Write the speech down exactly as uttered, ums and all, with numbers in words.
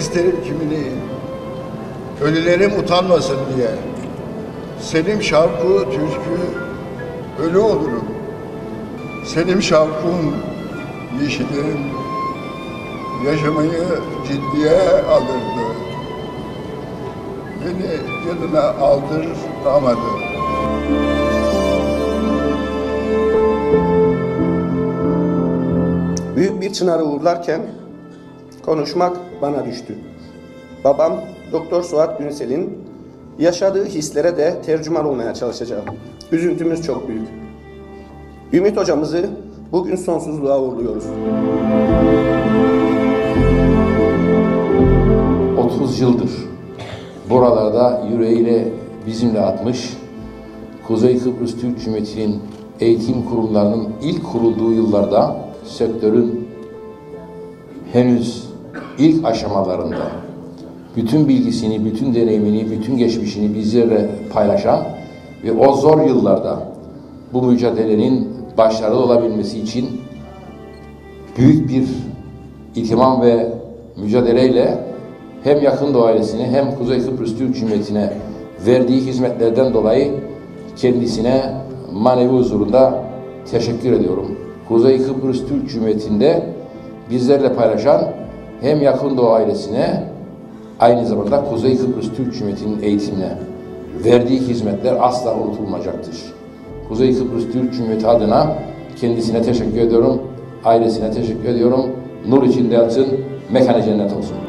isterim kimini, ölülerim utanmasın diye. Selim Şavku türkü, ölü olurum. Selim Şavkum, yeşilim, yaşamayı ciddiye alırdı. Beni yanına aldıramadı. Büyük bir çınarı uğurlarken konuşmak bana düştü. Babam Doktor Suat Günsel'in yaşadığı hislere de tercüman olmaya çalışacağım. Üzüntümüz çok büyük. Ümit hocamızı bugün sonsuzluğa uğurluyoruz. otuz yıldır buralarda yüreğiyle bizimle atmış, Kuzey Kıbrıs Türk Cumhuriyeti'nin eğitim kurumlarının ilk kurulduğu yıllarda sektörün henüz ilk aşamalarında bütün bilgisini, bütün deneyimini, bütün geçmişini bizlerle paylaşan ve o zor yıllarda bu mücadelenin başarılı olabilmesi için büyük bir ihtimam ve mücadeleyle hem Yakın Doğu ailesine hem Kuzey Kıbrıs Türk Cumhuriyeti'ne verdiği hizmetlerden dolayı kendisine manevi huzurunda teşekkür ediyorum. Kuzey Kıbrıs Türk Cumhuriyeti'nde bizlerle paylaşan hem Yakın Doğu ailesine aynı zamanda Kuzey Kıbrıs Türk Cumhuriyeti'nin eğitimine verdiği hizmetler asla unutulmayacaktır. Kuzey Kıbrıs Türk Cumhuriyeti adına kendisine teşekkür ediyorum, ailesine teşekkür ediyorum. Nur içinde yatsın, mekanı cennet olsun.